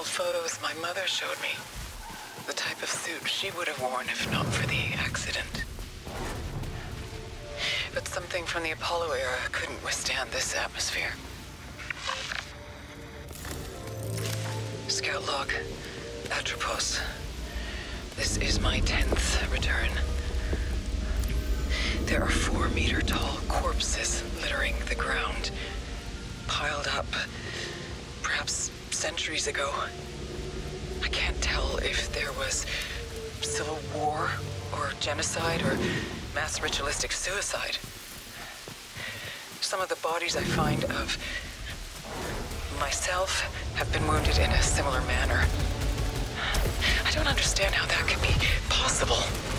old photos my mother showed me. The type of suit she would have worn if not for the accident. But something from the Apollo era couldn't withstand this atmosphere. Scout log, Atropos. This is my 10th return. There are 4-meter-tall corpses littering the ground, piled up, perhaps centuries ago. I can't tell if there was civil war, or genocide, or mass ritualistic suicide. Some of the bodies I find of myself have been wounded in a similar manner. I don't understand how that could be possible.